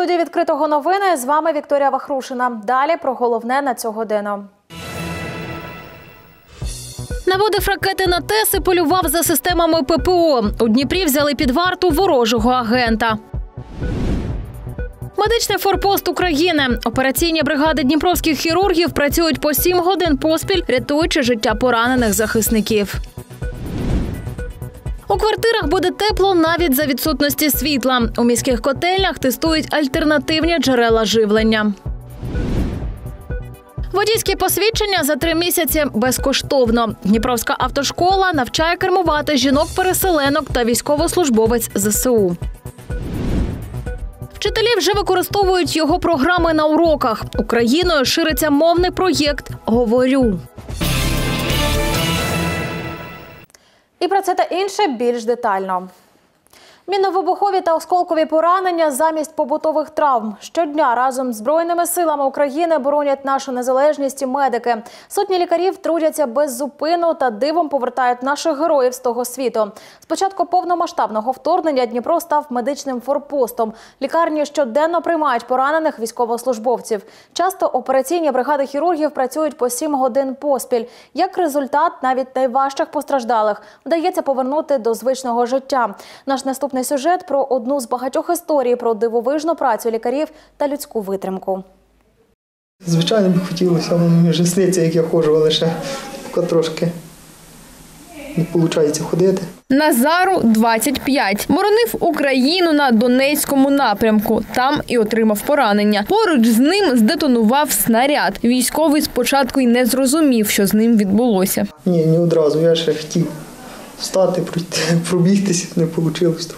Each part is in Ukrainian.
студії «Відкритого новини». З вами Вікторія Вахрушина. Далі про головне на цю годину. Наводив ракети на ТЕС і полював за системами ППО. У Дніпрі взяли під варту ворожого агента. Медичний форпост України. Операційні бригади дніпровських хірургів працюють по 7 годин поспіль, рятуючи життя поранених захисників. У квартирах буде тепло навіть за відсутності світла. У міських котельнях тестують альтернативні джерела живлення. Водійські посвідчення за 3 місяці безкоштовно. Дніпровська автошкола навчає кермувати жінок-переселенок та військовослужбовець ЗСУ. Вчителі вже використовують його програми на уроках. Україною шириться мовний проєкт «Говорю». І про це та інше більш детально. Мінно-вибухові та осколкові поранення замість побутових травм. Щодня разом з Збройними силами України боронять нашу незалежність і медики. Сотні лікарів трудяться без зупину та дивом повертають наших героїв з того світу. З початку повномасштабного вторгнення Дніпро став медичним форпостом. Лікарні щоденно приймають поранених військовослужбовців. Часто операційні бригади хірургів працюють по 7 годин поспіль. Як результат, навіть найважчих постраждалих вдається повернути до звичного життя. Наш наступний сюжет про одну з багатьох історій про дивовижну працю лікарів та людську витримку. Звичайно, б хотілося, мені вже сниться, як я ходжу, але ще поки трошки не виходить ходити. Назару 25. Боронив Україну на Донецькому напрямку. Там і отримав поранення. Поруч з ним здетонував снаряд. Військовий спочатку й не зрозумів, що з ним відбулося. Ні, не одразу. Я ще хотів встати, пробігтися, не вийшло трохи.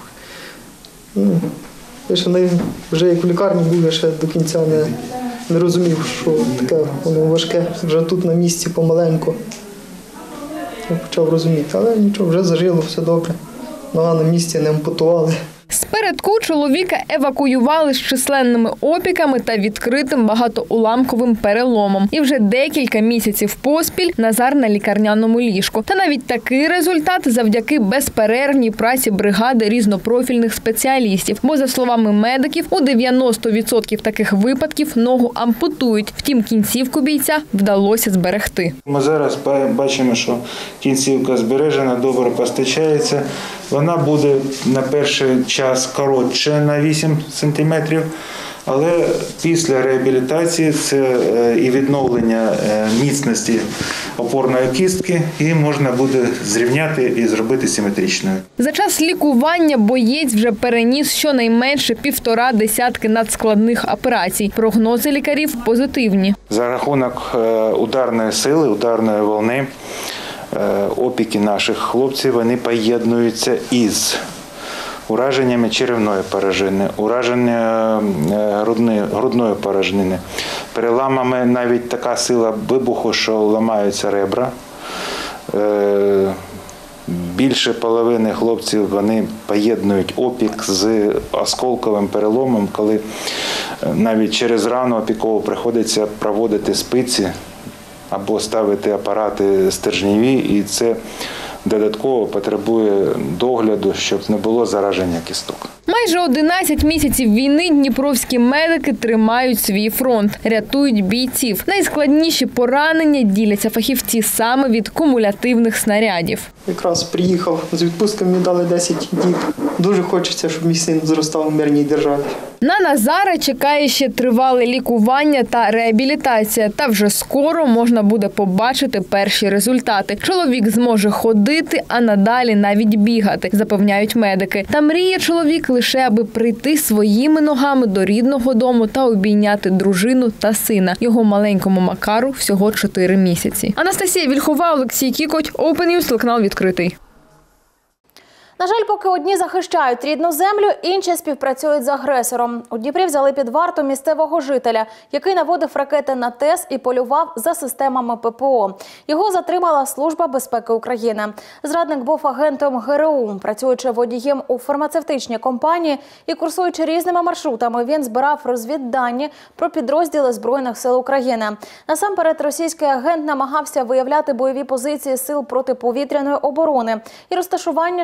Я ще вже як в лікарні був, я ще до кінця не розумів, що таке воно важке. Вже тут на місці помаленьку я почав розуміти, але нічого, вже зажило, все добре. Нога на місці, не ампутували. Спередку чоловіка евакуювали з численними опіками та відкритим багатоуламковим переломом. І вже декілька місяців поспіль Назар на лікарняному ліжку. Та навіть такий результат завдяки безперервній праці бригади різнопрофільних спеціалістів. Бо, за словами медиків, у 90% таких випадків ногу ампутують. Втім, кінцівку бійця вдалося зберегти. Ми зараз бачимо, що кінцівка збережена, добре постачається. Вона буде на перший час коротше на 8 см, але після реабілітації це і відновлення міцності опорної кістки, її можна буде зрівняти і зробити симетричною. За час лікування боєць вже переніс щонайменше 1,5 десятки надскладних операцій. Прогнози лікарів позитивні. За рахунок ударної сили, ударної волни, опіки наших хлопців, вони поєднуються із ураженнями черевної порожнини, ураження грудної порожнини, переламами, навіть така сила вибуху, що ламаються ребра. Більше половини хлопців вони поєднують опік з осколковим переломом, коли навіть через рану опікову приходиться проводити спиці або ставити апарати стержневі, і це додатково потребує догляду, щоб не було зараження кісток. Майже 11 місяців війни дніпровські медики тримають свій фронт, рятують бійців. Найскладніші поранення діляться фахівці саме від кумулятивних снарядів. Якраз приїхав з відпустки, мені дали 10 діб. Дуже хочеться, щоб мій син зростав в мирній державі. На Назара чекає ще тривале лікування та реабілітація. Та вже скоро можна буде побачити перші результати. Чоловік зможе ходити, а надалі навіть бігати, запевняють медики. Та мріє чоловік лише аби прийти своїми ногами до рідного дому та обійняти дружину та сина. Його маленькому Макару всього 4 місяці. Анастасія Вільхова, Олексій Кікоть, Open News, телеканал «Відкритий». На жаль, поки одні захищають рідну землю, інші співпрацюють з агресором. У Дніпрі взяли під варту місцевого жителя, який наводив ракети на ТЕС і полював за системами ППО. Його затримала Служба безпеки України. Зрадник був агентом ГРУ. Працюючи водієм у фармацевтичній компанії і курсуючи різними маршрутами, він збирав розвіддані про підрозділи Збройних сил України. Насамперед, російський агент намагався виявляти бойові позиції сил протиповітряної оборони і розташування штабів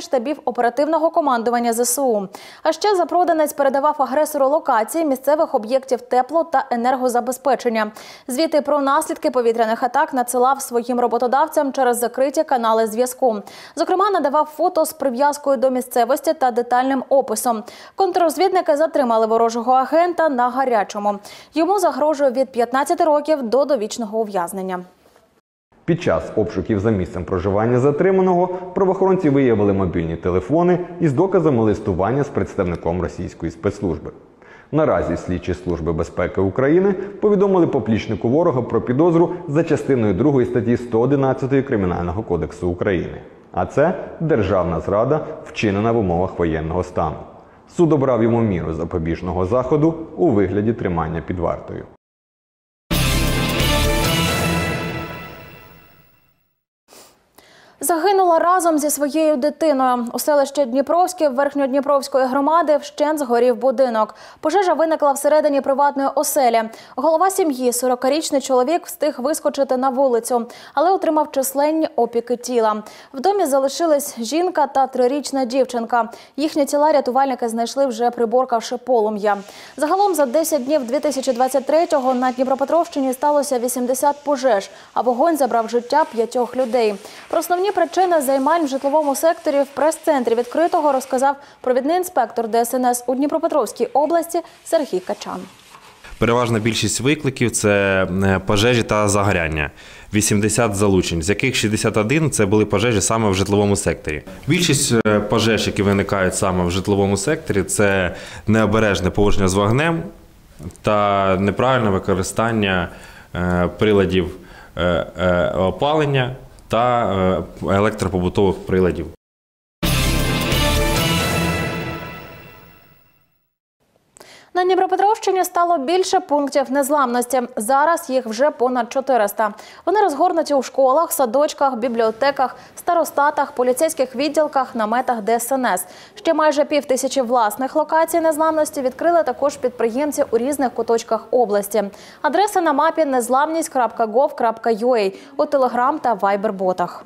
оперативного командування ЗСУ. А ще запроданець передавав агресору локації місцевих об'єктів тепло- та енергозабезпечення. Звіти про наслідки повітряних атак надсилав своїм роботодавцям через закриті канали зв'язку. Зокрема, надавав фото з прив'язкою до місцевості та детальним описом. Контррозвідники затримали ворожого агента на гарячому. Йому загрожує від 15 років до довічного ув'язнення. Під час обшуків за місцем проживання затриманого правоохоронці виявили мобільні телефони із доказами листування з представником російської спецслужби. Наразі слідчі Служби безпеки України повідомили поплічнику ворога про підозру за частиною 2 статті 111 Кримінального кодексу України. А це державна зрада, вчинена в умовах воєнного стану. Суд обрав йому міру запобіжного заходу у вигляді тримання під вартою. Загинула разом зі своєю дитиною. У селищі Дніпровське Верхньодніпровської громади вщент згорів будинок. Пожежа виникла всередині приватної оселі. Голова сім'ї, 40-річний чоловік, встиг вискочити на вулицю, але отримав численні опіки тіла. В домі залишились жінка та 3-річна дівчинка. Їхні тіла рятувальники знайшли, вже приборкавши полум'я. Загалом за 10 днів 2023-го на Дніпропетровщині сталося 80 пожеж, а вогонь забрав життя 5 людей. Про основні причини займань в житловому секторі в прес-центрі відкритого розказав провідний інспектор ДСНС у Дніпропетровській області Сергій Качан. Переважна більшість викликів – це пожежі та загоряння. 80 залучень, з яких 61 – це були пожежі саме в житловому секторі. Більшість пожеж, які виникають саме в житловому секторі – це необережне поводження з вогнем та неправильне використання приладів опалення та електропобутових приладів. На Дніпропетровщині стало більше пунктів незламності. Зараз їх вже понад 400. Вони розгорнуті у школах, садочках, бібліотеках, старостатах, поліцейських відділках, наметах ДСНС. Ще майже 5000 власних локацій незламності відкрили також підприємці у різних куточках області. Адреси на мапі nezlamність.gov.ua у Телеграм та Вайбер-ботах.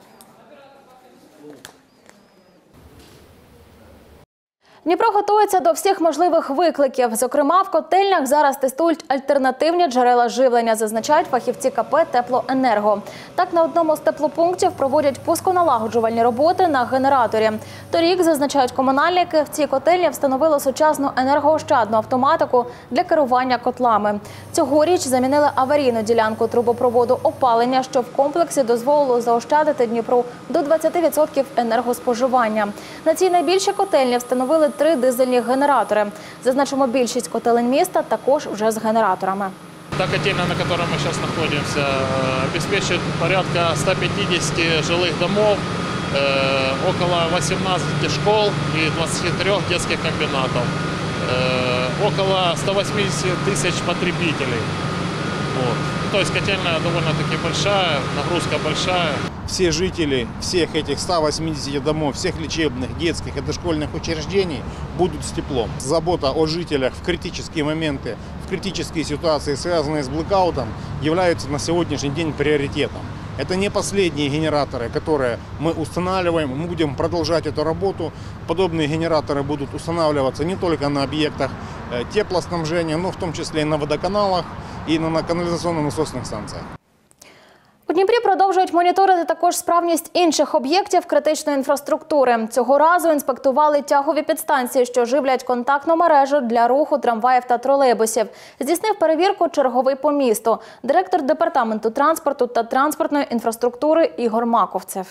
Дніпро готується до всіх можливих викликів. Зокрема, в котельнях зараз тестують альтернативні джерела живлення, зазначають фахівці КП «Теплоенерго». Так, на одному з теплопунктів проводять пусконалагоджувальні роботи на генераторі. Торік, зазначають комунальники, в цій котельні встановили сучасну енергоощадну автоматику для керування котлами. Цьогоріч замінили аварійну ділянку трубопроводу опалення, що в комплексі дозволило заощадити Дніпру до 20% енергоспоживання. На цій найбільшій котельні встановили 3 дизельні генератори. Зазначимо, більшість котелень міста також вже з генераторами. Та котельня, на которой мы сейчас находимся, обеспечит порядка 150 жилых домов, около 18 школ и 23 детских комбинатов, около 180 тысяч потребителей. Вот. То есть котельная довольно-таки большая, нагрузка большая. Все жители всех этих 180 домов, всех лечебных, детских и дошкольных учреждений будут с теплом. Забота о жителях в критические моменты, в критические ситуации, связанные с блэкаутом, является на сегодняшний день приоритетом. Это не последние генераторы, которые мы устанавливаем. Мы будем продолжать эту работу. Подобные генераторы будут устанавливаться не только на объектах теплоснабжения, но в том числе и на водоканалах і на каналізаційно-насосних станціях. У Дніпрі продовжують моніторити також справність інших об'єктів критичної інфраструктури. Цього разу інспектували тягові підстанції, що живлять контактну мережу для руху трамваїв та тролейбусів. Здійснив перевірку черговий по місту директор департаменту транспорту та транспортної інфраструктури Ігор Маковцев.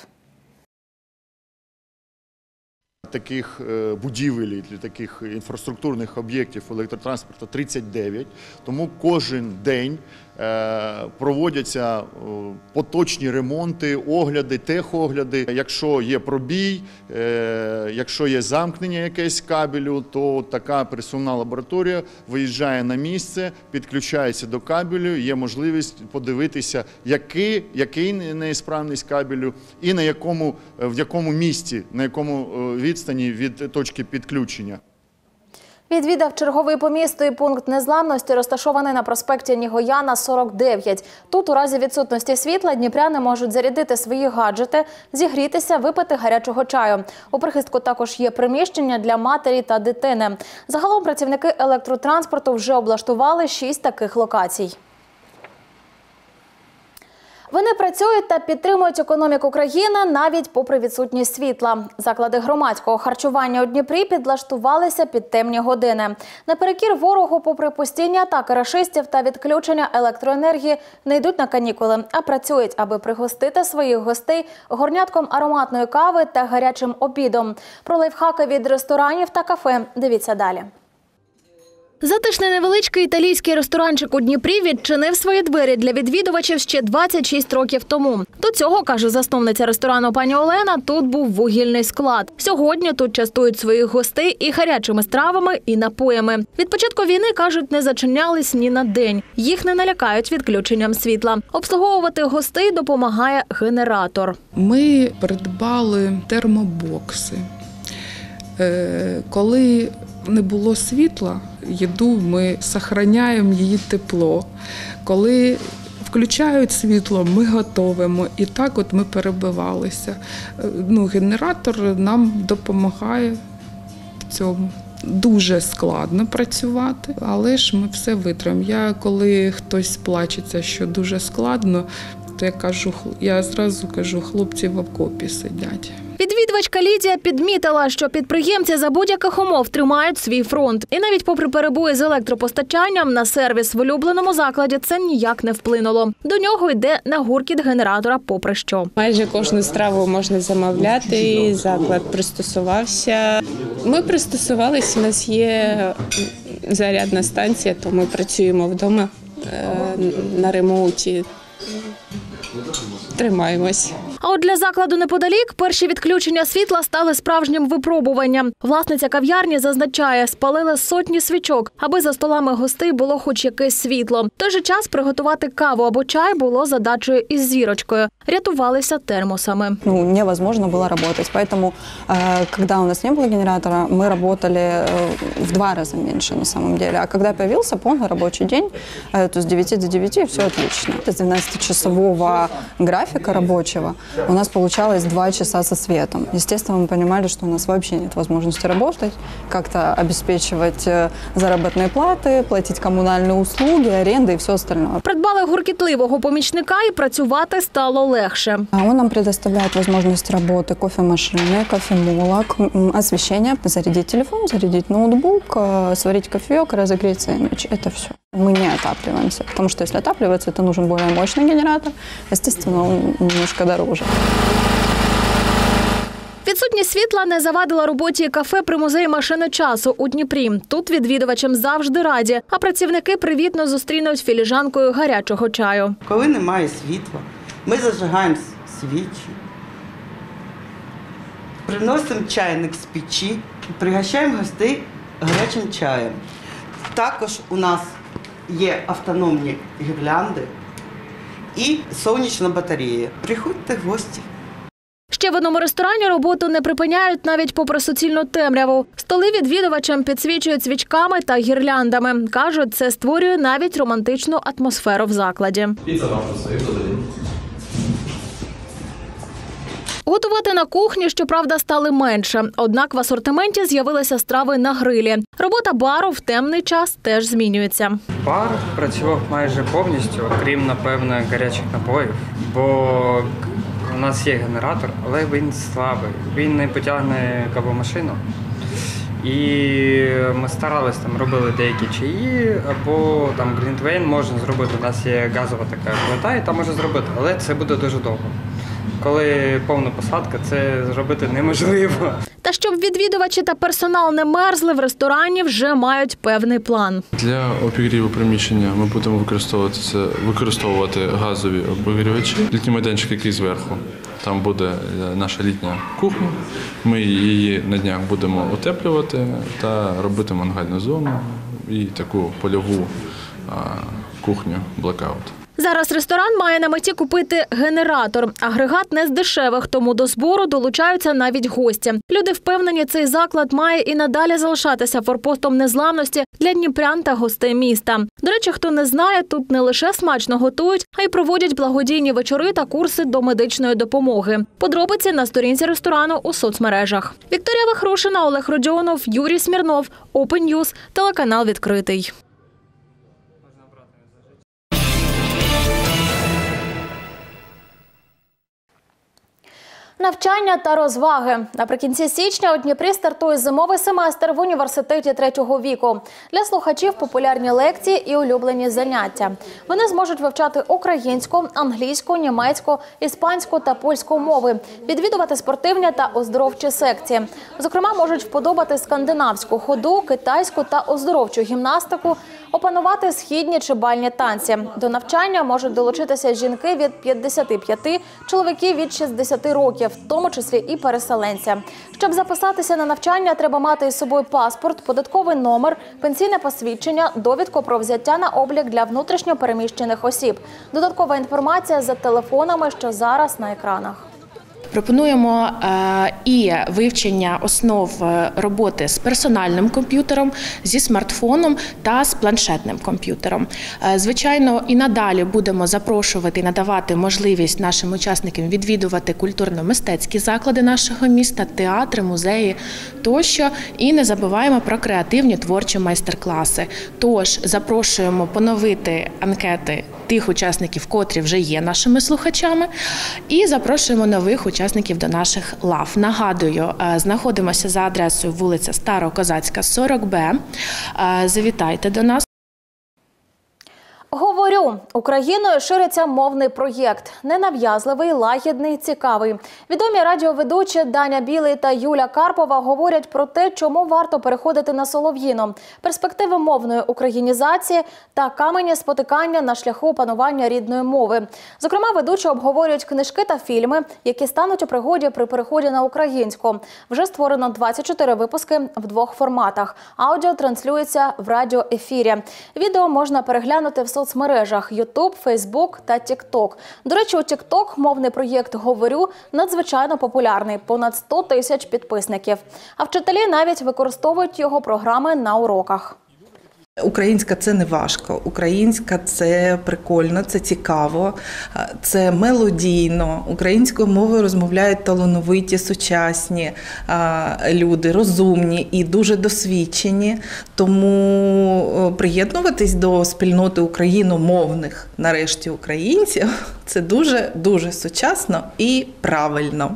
Таких будівель, для таких інфраструктурних об'єктів електротранспорту 39, тому кожен день проводяться поточні ремонти, огляди, техогляди. Якщо є пробій, якщо є замкнення якесь кабелю, то така пересувна лабораторія виїжджає на місце, підключається до кабелю, є можливість подивитися, який неісправність кабелю і в якому місці, на якому відстані від точки підключення. Відвідав черговий по місту і пункт незламності, розташований на проспекті Нігояна, 49. Тут у разі відсутності світла дніпряни можуть зарядити свої гаджети, зігрітися, випити гарячого чаю. У прихистку також є приміщення для матері та дитини. Загалом працівники електротранспорту вже облаштували 6 таких локацій. Вони працюють та підтримують економіку країни навіть попри відсутність світла. Заклади громадського харчування у Дніпрі підлаштувалися під темні години. Наперекір ворогу, попри постійні атаки рашистів та відключення електроенергії, не йдуть на канікули, а працюють, аби пригостити своїх гостей горнятком ароматної кави та гарячим обідом. Про лайфхаки від ресторанів та кафе дивіться далі. Затишний невеличкий італійський ресторанчик у Дніпрі відчинив свої двері для відвідувачів ще 26 років тому. До цього, каже засновниця ресторану пані Олена, тут був вугільний склад. Сьогодні тут частують своїх гостей і гарячими стравами, і напоями. Від початку війни, кажуть, не зачинялись ні на день. Їх не налякають відключенням світла. Обслуговувати гостей допомагає генератор. Ми придбали термобокси. Коли не було світла, їду ми зберігаємо її тепло. Коли включають світло, ми готуємо. І так от ми перебивалися. Генератор нам допомагає в цьому. Дуже складно працювати, але ж ми все витримаємо. Коли хтось плачеться, що дуже складно, то я зразу кажу, хлопці в окопі сидять. Відвідувачка Лідія підмітила, що підприємці за будь-яких умов тримають свій фронт. І навіть попри перебої з електропостачанням, на сервіс в улюбленому закладі це ніяк не вплинуло. До нього йде на гуркіт генератора попри що. Майже кожну страву можна замовляти, і заклад пристосувався. Ми пристосувалися, у нас є зарядна станція, то ми працюємо вдома на ремоуті. Тримаємось. А от для закладу неподалік перші відключення світла стали справжнім випробуванням. Власниця кав'ярні зазначає, спалили сотні свічок, аби за столами гостей було хоч якесь світло. В той же час приготувати каву або чай було задачею із зірочкою. Рятувалися термосами. Невозможно было работать. Поэтому, когда у нас не было генератора, мы работали в 2 раза меньше на самом деле. А когда появился полный рабочий день, то с 9 до 9 все отлично. С 12-часового графика рабочего у нас получалось 2 часа со светом. Естественно, мы понимали, что у нас вообще нет возможности работать, как-то обеспечивать заработные платы, платить коммунальные услуги, аренды и все остальное. Придбали гуркітливого помічника і працювати стало легше. Он нам предоставляет возможность работы кофемашины, кофемолок, освещения, зарядить телефон, зарядить ноутбук, сварить кофеек, разогреть сэндвич. Это все. Мы не отапливаемся, потому что если отапливаться, то нужен более мощный генератор. Естественно, он немножко дороже. Відсутність світла не завадила роботі кафе при музеї машини часу у Дніпрі. Тут відвідувачам завжди раді, а працівники привітно зустрінуть філіжанкою гарячого чаю. Коли немає світла, ми зажигаємо свічі, приносимо чайник з печі і пригощаємо гостей гарячим чаєм. Також у нас є автономні гірлянди і сонячна батарея. Приходьте в гості. Ще в одному ресторані роботу не припиняють навіть попри суцільну темряву. Столи відвідувачам підсвічують свічками та гірляндами. Кажуть, це створює навіть романтичну атмосферу в закладі. Готувати на кухні, щоправда, стали менше. Однак в асортименті з'явилися страви на грилі. Робота бару в темний час теж змінюється. Бар працював майже повністю, окрім, напевно, гарячих напоїв. Бо у нас є генератор, але він слабий. Він не потягне кавомашину. І ми старалися, робили деякі чаї, або там глінтвейн можна зробити. У нас є газова така плита, і там можна зробити, але це буде дуже довго. Коли повна посадка, це зробити неможливо. Та щоб відвідувачі та персонал не мерзли, в ресторані вже мають певний план. Для обігріву приміщення ми будемо використовувати газові обігрівачі. Літній майданчик, який зверху. Там буде наша літня кухня. Ми її на днях будемо утеплювати та робити мангальну зону і таку польову кухню блекаут. Зараз ресторан має на меті купити генератор. Агрегат не з дешевих, тому до збору долучаються навіть гості. Люди впевнені, цей заклад має і надалі залишатися форпостом незламності для дніпрян та гостей міста. До речі, хто не знає, тут не лише смачно готують, а й проводять благодійні вечори та курси до медичної допомоги. Подробиці на сторінці ресторану у соцмережах. Вікторія Вахрушина, Олег Родіонов, Юрій Смірнов, Open News, телеканал «Відкритий». Навчання та розваги. Наприкінці січня у Дніпрі стартує зимовий семестр в університеті третього віку. Для слухачів популярні лекції і улюблені заняття. Вони зможуть вивчати українську, англійську, німецьку, іспанську та польську мови, відвідувати спортивні та оздоровчі секції. Зокрема, можуть вподобати скандинавську ходу, китайську та оздоровчу гімнастику, опанувати східні чи бальні танці. До навчання можуть долучитися жінки від 55, чоловіки від 60 років, в тому числі і переселенці. Щоб записатися на навчання, треба мати із собою паспорт, податковий номер, пенсійне посвідчення, довідку про взяття на облік для внутрішньо переміщених осіб. Додаткова інформація за телефонами, що зараз на екранах. Пропонуємо і вивчення основ роботи з персональним комп'ютером, зі смартфоном та з планшетним комп'ютером. Звичайно, і надалі будемо запрошувати і надавати можливість нашим учасникам відвідувати культурно-мистецькі заклади нашого міста, театри, музеї тощо. І не забуваємо про креативні творчі майстер-класи. Тож запрошуємо поновити анкети тих учасників, котрі вже є нашими слухачами, і запрошуємо нових учасників до наших лав. Нагадую, знаходимося за адресою вулиця Старокозацька, 40Б. Завітайте до нас. Говорю, Україною шириться мовний проєкт. Ненав'язливий, лагідний, цікавий. Відомі радіоведучі Даня Білий та Юля Карпова говорять про те, чому варто переходити на солов'їну, перспективи мовної українізації та камені спотикання на шляху опанування рідної мови. Зокрема, ведучі обговорюють книжки та фільми, які стануть у пригоді при переході на українську. Вже створено 24 випуски в двох форматах. Аудіо транслюється в радіоефірі. Відео можна переглянути в соцмережах YouTube, Facebook та TikTok. До речі, у TikTok мовний проєкт «Говорю» надзвичайно популярний – понад 100 тисяч підписників. А вчителі навіть використовують його програми на уроках. Українська – це не важко, українська – це прикольно, це цікаво, це мелодійно. Українською мовою розмовляють талановиті, сучасні люди, розумні і дуже досвідчені. Тому приєднуватись до спільноти україномовних, нарешті, українців – це дуже сучасно і правильно.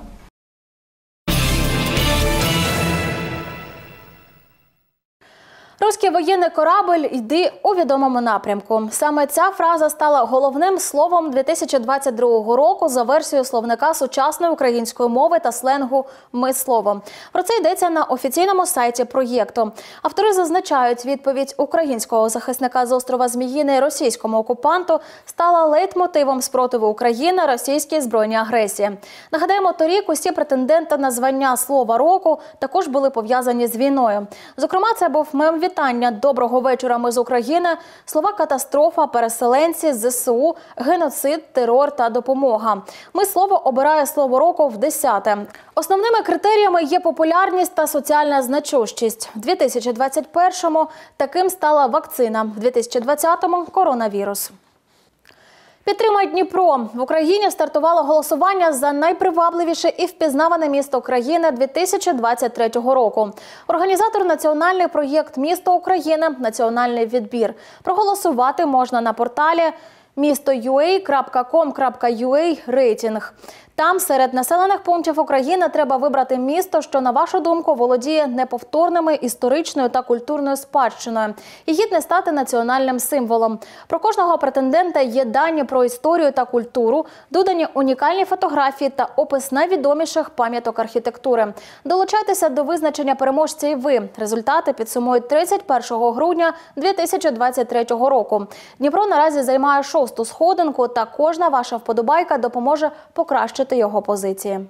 «Руський воєнний корабль, йди у відомому напрямку». Саме ця фраза стала головним словом 2022 року за версією словника сучасної української мови та сленгу «Ми слово». Про це йдеться на офіційному сайті проєкту. Автори зазначають, відповідь українського захисника з острова Зміїний російському окупанту стала лейтмотивом спротиву України російській збройній агресії. Нагадаємо, торік усі претенденти на звання «Слова року» також були пов'язані з війною. Зокрема, це був мем вітання «Доброго вечора, ми з України», слова «катастрофа», «переселенці», «ЗСУ», «геноцид», «терор» та «допомога». «Ми слово» обирає слово року в 10-те. Основними критеріями є популярність та соціальна значущість. В 2021-му таким стала вакцина, в 2020-му – коронавірус. Підтримай Дніпро. В Україні стартувало голосування за найпривабливіше і впізнаване місто країни 2023 року. Організатор – національний проєкт «Місто України. Національний відбір». Проголосувати можна на порталі misto.ua.com.ua рейтинг. Там серед населених пунктів України треба вибрати місто, що, на вашу думку, володіє неповторними історичною та культурною спадщиною і гідне стати національним символом. Про кожного претендента є дані про історію та культуру, додані унікальні фотографії та опис найвідоміших пам'яток архітектури. Долучайтеся до визначення переможця і ви. Результати підсумують 31 грудня 2023 року. Дніпро наразі займає 6-ту сходинку, та кожна ваша вподобайка допоможе покращити його позиції.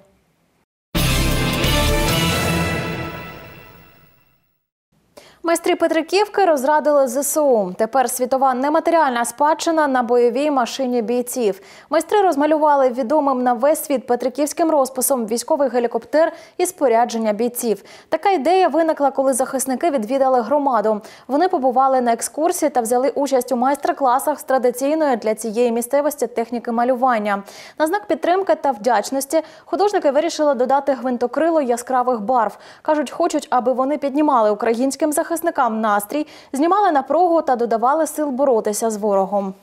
Майстри Петриківки розрадили ЗСУ. Тепер світова нематеріальна спадщина на бойовій машині бійців. Майстри розмалювали відомим на весь світ петриківським розписом військовий гелікоптер і спорядження бійців. Така ідея виникла, коли захисники відвідали громаду. Вони побували на екскурсії та взяли участь у майстер-класах з традиційної для цієї місцевості техніки малювання. На знак підтримки та вдячності художники вирішили додати гвинтокрило яскравих барв. Кажуть, хочуть, аби вони піднімали українським захисникам настрій, знімали напругу та додавали сил боротися з ворогом.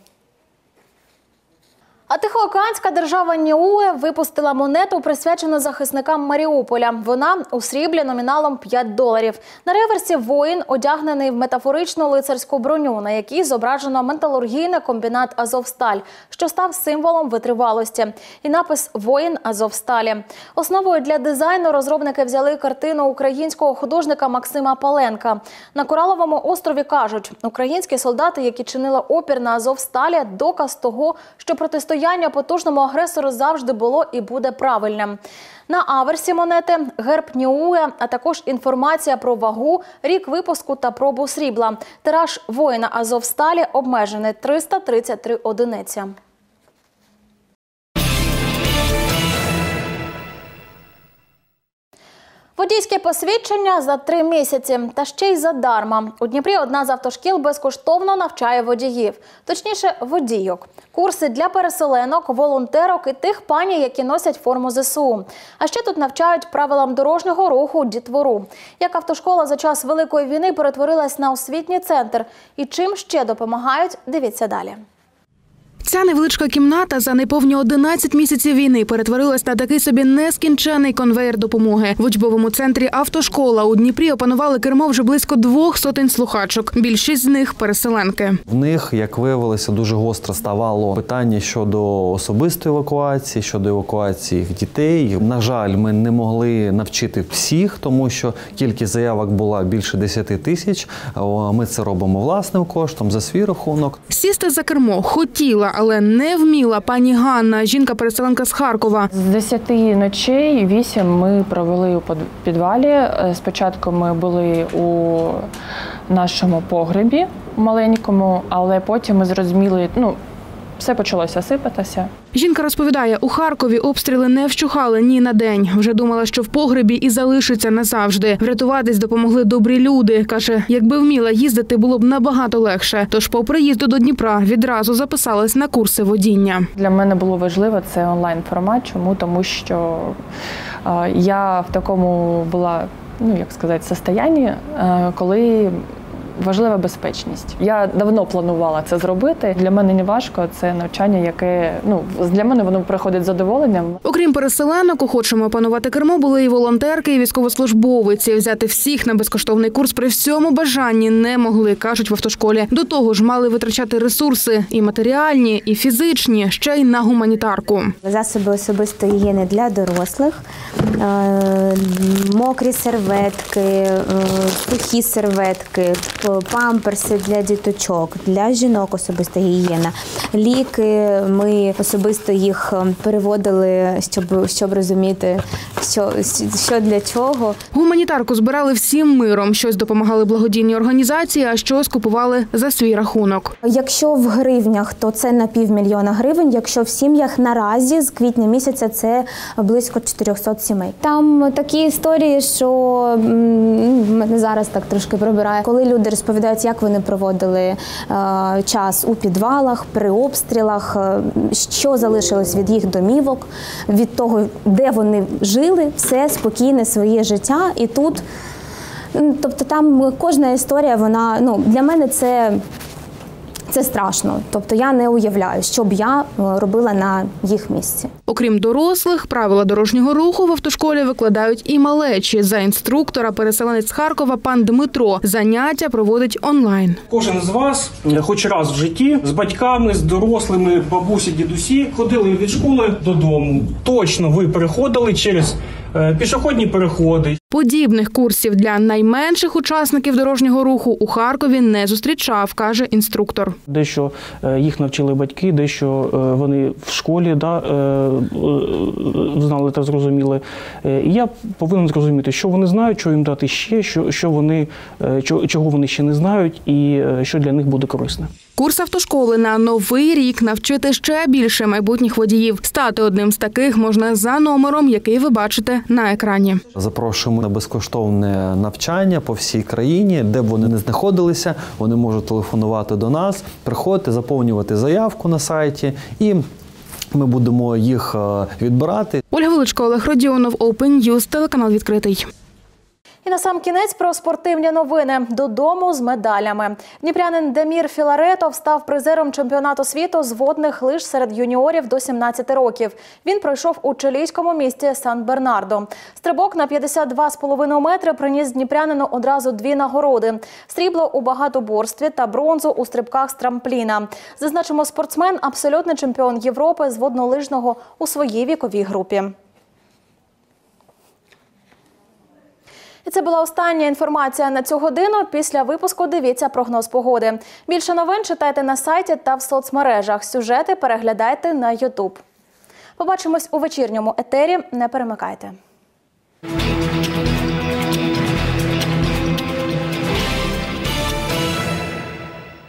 А Тихоокеанська держава Ніуе випустила монету, присвячену захисникам Маріуполя. Вона у сріблі номіналом $5. На реверсі воїн, одягнений в метафоричну лицарську броню, на якій зображено металургійний комбінат «Азовсталь», що став символом витривалості. І напис «Воїн Азовсталі». Основою для дизайну розробники взяли картину українського художника Максима Паленка. На Кораловому острові кажуть, українські солдати, які чинили опір на Азовсталі, доказ того, що протистояння потужному агресору завжди було і буде правильним. На аверсі монети – герб Ніуе, а також інформація про вагу, рік випуску та пробу срібла. Тираж воїна Азовсталі обмежений – 333 одиниці. Водійське посвідчення за 3 місяці, та ще й задарма. У Дніпрі одна з автошкіл безкоштовно навчає водіїв, точніше водійок. Курси для переселенок, волонтерок і тих пані, які носять форму ЗСУ. А ще тут навчають правилам дорожнього руху дітвору. Як автошкола за час Великої війни перетворилась на освітній центр і чим ще допомагають, дивіться далі. Ця невеличка кімната за неповні 11 місяців війни перетворилась на такий собі нескінчений конвеєр допомоги. В учбовому центрі «Автошкола» у Дніпрі опанували кермо вже близько 200 слухачок. Більшість з них – переселенки. В них, як виявилося, дуже гостро ставало питання щодо особистої евакуації, щодо евакуації їх дітей. На жаль, ми не могли навчити всіх, тому що кількість заявок була більше 10 тисяч. Ми це робимо власним коштом, за свій рахунок. Сісти за кермо хотіла, але не вміла пані Ганна, жінка-переселенка з Харкова. З 10 ночей 8 ми провели у підвалі. Спочатку ми були у нашому погребі маленькому, але потім ми зрозуміли, все почалося сипатися. Жінка розповідає, у Харкові обстріли не вщухали ні на день. Вже думала, що в погребі і залишиться назавжди. Врятуватись допомогли добрі люди. Каже, якби вміла їздити, було б набагато легше. Тож по приїзду до Дніпра відразу записалась на курси водіння. Для мене було важливо це онлайн-формат. Чому? Тому що я в такому була, состоянні, коли важлива безпечність. Я давно планувала це зробити. Для мене не важко, це навчання, яке, для мене воно приходить з задоволенням. Окрім переселенок, охочими опанувати кермо були і волонтерки, і військовослужбовиці. Взяти всіх на безкоштовний курс при всьому бажанні не могли, кажуть в автошколі. До того ж, мали витрачати ресурси і матеріальні, і фізичні, ще й на гуманітарку. Засоби особистої гігієни для дорослих, мокрі серветки, сухі серветки, памперси для діточок, для жінок особиста гігієна. Ліки, ми особисто їх переводили, щоб розуміти, що для чого. Гуманітарку збирали всім миром. Щось допомагали благодійні організації, а щось купували за свій рахунок. Якщо в гривнях, то це на 500 000 гривень. Якщо в сім'ях наразі з квітня місяця це близько 400 сімей. Там такі історії, що мене зараз так трошки пробирає. Коли люди розповідають, як вони проводили час у підвалах, при обстрілах, що залишилось від їх домівок, від того, де вони жили, все спокійне своє життя. І тут, тобто там кожна історія, вона, для мене це страшно. Тобто я не уявляю, що б я робила на їх місці. Окрім дорослих, правила дорожнього руху в автошколі викладають і малечі. За інструктора переселенець з Харкова пан Дмитро заняття проводить онлайн. Кожен з вас хоч раз в житті з батьками, з дорослими, бабусі, дідусі ходили від школи додому. Точно ви переходили через пішохідні переходи. Подібних курсів для найменших учасників дорожнього руху у Харкові не зустрічав, каже інструктор. Дещо їх навчили батьки, дещо вони в школі знали та зрозуміли. І я повинен зрозуміти, що вони знають, що їм дати ще, чого вони ще не знають і що для них буде корисне. Курс автошколи на новий рік навчити ще більше майбутніх водіїв. Стати одним з таких можна за номером, який ви бачите на екрані. Запрошуємо на безкоштовне навчання по всій країні, де б вони не знаходилися, вони можуть телефонувати до нас, приходити, заповнювати заявку на сайті і ми будемо їх відбирати. Ольга Величко, Олег Родіонов, Open News, телеканал «Відкритий». І на сам кінець про спортивні новини. Додому з медалями. Дніпрянин Демір Філаретов став призером чемпіонату світу з водних лиж серед юніорів до 17 років. Він пройшов у чилійському місті Сан-Бернардо. Стрибок на 52,5 метри приніс дніпрянину одразу 2 нагороди. Срібло у багатоборстві та бронзу у стрибках з трампліна. Зазначимо, спортсмен – абсолютний чемпіон Європи з воднолижного у своїй віковій групі. І це була остання інформація на цю годину. Після випуску дивіться прогноз погоди. Більше новин читайте на сайті та в соцмережах. Сюжети переглядайте на YouTube. Побачимось у вечірньому етері. Не перемикайте.